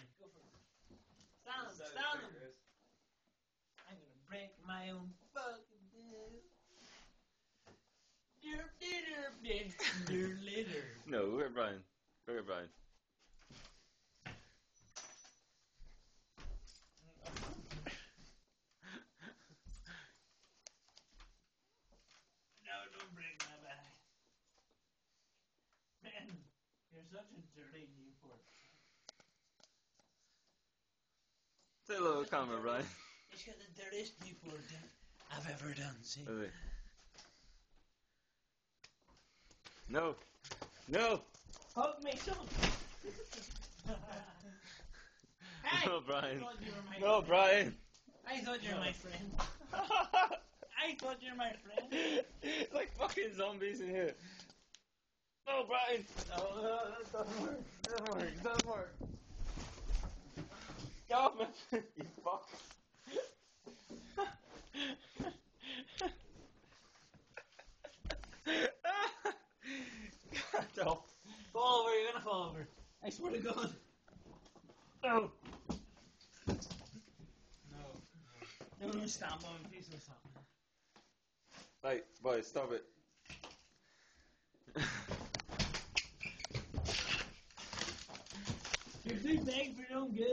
again. Go for it. Stand them. I'm gonna break my own fucking tail. Later. No, look at Brian. Look at Brian. No, don't break my back. Man, you're such a dirty Newport. Say hello, camera, Brian. He's got the dirtiest Newport I've ever done, see? Really? No! No! Hug me, son! Hey! No, Brian. No, Brian! I thought you were my friend. I thought you were my friend. It's like fucking zombies in here. No, Brian! No, that doesn't work. Doesn't work, doesn't work. Get off me! You fuck. Get off. Fall over, you're gonna fall over. I swear to God. No. No, stand on me, please don't stop me. Right, boys, stop it. You're too big for your own good.